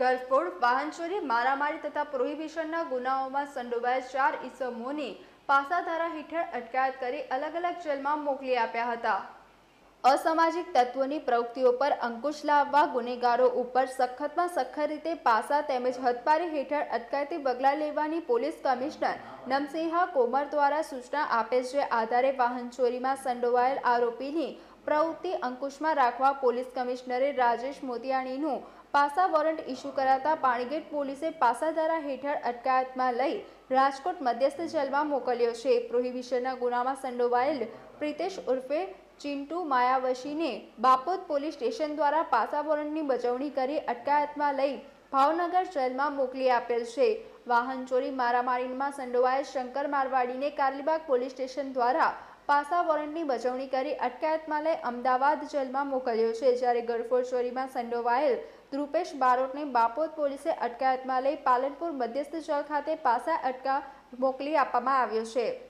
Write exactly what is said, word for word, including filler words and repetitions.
ગરફોડ, વાહન ચોરી, મારામારી તથા પ્રોહિબિશનના ગુનાઓમાં સંડોવાયેલ ચાર ઈસમોની પાસાધારા હેઠળ અટકાયત કરી અલગ અલગ જેલમાં મોકલી આપ્યા હતા। અસામાજિક તત્વોની પ્રવૃત્તિઓ પર અંકુશ લાવવા ગુનેગારો ઉપર સખતમાં સખત રીતે પાસા તેમજ હદપારી હેઠળ અટકાયતી પગલાં લેવાની પોલીસ કમિશનર નમસિંહા કોમર દ્વારા સૂચના આપેલ છે। આધારે વાહન ચોરીમાં સંડોવાયેલ આરોપીની પ્રવૃત્તિ અંકુશમાં રાખવા પોલીસ કમિશનરે રાજેશ મોતિયાણીનું પાસા વોરંટ ઇસ્યુ કરાતા પાણીગેટ પોલીસે પાસાધારા હેઠળ અટકાયતમાં લઈ રાજકોટ મધ્યસ્થ જેલમાં મોકલ્યો છે। પ્રોહિબિશનના ગુનામાં સંડોવાયેલ પ્રિતેશ ઉર્ફે ચિન્ટુ માયાવશીને બાપોદ પોલીસ સ્ટેશન દ્વારા પાસા વોરંટની બજવણી કરી અટકાયતમાં લઈ ભાવનગર જેલમાં મોકલી આપેલ છે। વાહન ચોરી મારામારીમાં સંડોવાયેલ શંકર મારવાડીને કાલીબાગ પોલીસ સ્ટેશન દ્વારા પાસા વોરંટની બજવણી કરી અટકાયતમાં લઈ અમદાવાદ જેલમાં મોકલ્યો છે। જ્યારે ગરફોડ ચોરીમાં સંડોવાયેલ ધ્રુપેશ બારોટને બાપોદ પોલીસે અટકાયતમાં લઈ પાલનપુર મધ્યસ્થ જેલ ખાતે પાસા અટકા મોકલી આપવામાં આવ્યો છે।